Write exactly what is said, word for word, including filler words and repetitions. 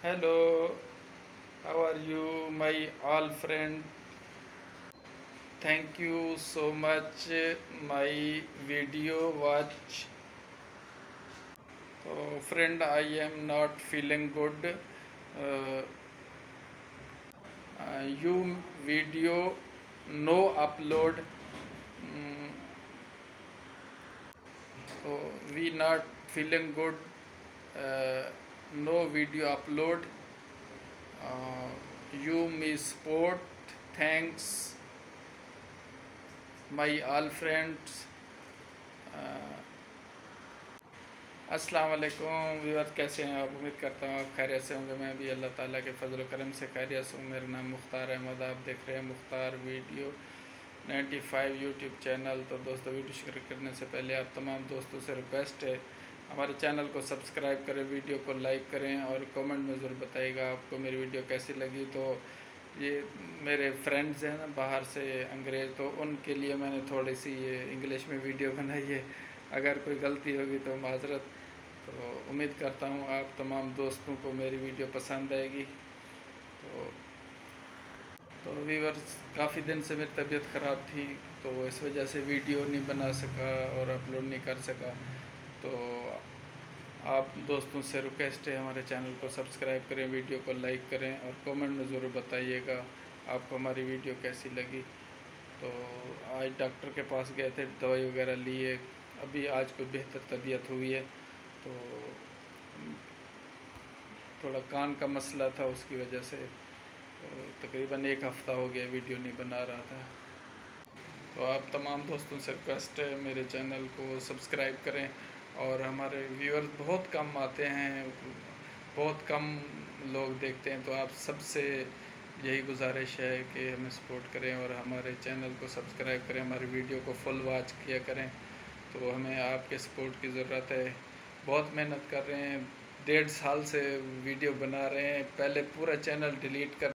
Hello, how are you, my all friend? Thank you so much. My video watch. So, friend, I am not feeling good. Uh, uh, you video no upload. Mm, so we not feeling good. Uh, no video upload. Uh, you me support. Thanks, my all friends. Uh, अस्सलाम वालेकुम viewers, कैसे हैं आप? उम्मीद करता हूँ आप खैरियत से होंगे। मैं भी अल्लाह ताला के फजल करम से खैरियत से हूँ। मेरा नाम मुख्तार अहमद, आप देख रहे हैं मुख्तार वीडियो पचानवे यूट्यूब चैनल। तो दोस्तों, वीडियो शुरू करने से पहले आप तमाम दोस्तों से रिक्वेस्ट है, हमारे चैनल को सब्सक्राइब करें, वीडियो को लाइक करें और कमेंट में ज़रूर बताइएगा आपको मेरी वीडियो कैसी लगी। तो ये मेरे फ्रेंड्स हैं ना बाहर से अंग्रेज़, तो उनके लिए मैंने थोड़ी सी ये इंग्लिश में वीडियो बनाई है। अगर कोई गलती होगी तो माजरत। तो उम्मीद करता हूँ आप तमाम दोस्तों को मेरी वीडियो पसंद आएगी। तो तो व्यूअर्स, काफ़ी दिन से मेरी तबीयत ख़राब थी, तो इस वजह से वीडियो नहीं बना सका और अपलोड नहीं कर सका। तो आप दोस्तों से रिक्वेस्ट है, हमारे चैनल को सब्सक्राइब करें, वीडियो को लाइक करें और कमेंट में ज़रूर बताइएगा आपको हमारी वीडियो कैसी लगी। तो आज डॉक्टर के पास गए थे, दवाई वगैरह लिए, अभी आज कोई बेहतर तबीयत हुई है। तो थोड़ा कान का मसला था, उसकी वजह से तो तकरीबन एक हफ़्ता हो गया वीडियो नहीं बना रहा था। तो आप तमाम दोस्तों से रिक्वेस्ट है, मेरे चैनल को सब्सक्राइब करें। और हमारे व्यूअर्स बहुत कम आते हैं, बहुत कम लोग देखते हैं, तो आप सबसे यही गुजारिश है कि हमें सपोर्ट करें और हमारे चैनल को सब्सक्राइब करें, हमारी वीडियो को फुल वॉच किया करें। तो हमें आपके सपोर्ट की ज़रूरत है। बहुत मेहनत कर रहे हैं, डेढ़ साल से वीडियो बना रहे हैं। पहले पूरा चैनल डिलीट कर